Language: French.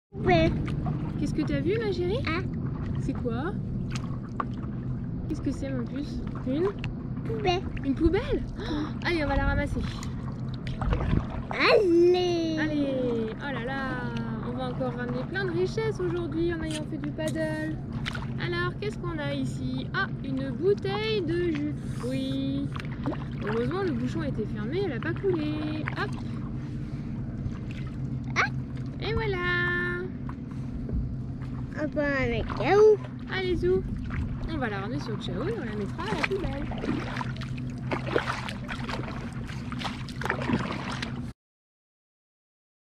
Ouais. Qu'est-ce que t'as vu, ma chérie? Ah. C'est quoi? Qu'est-ce que c'est, mon puce? Une Poubelle. Une poubelle? Oh, allez, on va la ramasser. Allez. Allez, oh là là, on va encore ramener plein de richesses aujourd'hui en ayant fait du paddle. Alors, qu'est-ce qu'on a ici? Ah, une bouteille de jus de fruits. Heureusement, le bouchon était fermé, elle n'a pas coulé. Hop. Ah. Et voilà. On va avec où? Allez, Zou. On va la ramener sur le chaos et on la mettra à la poubelle.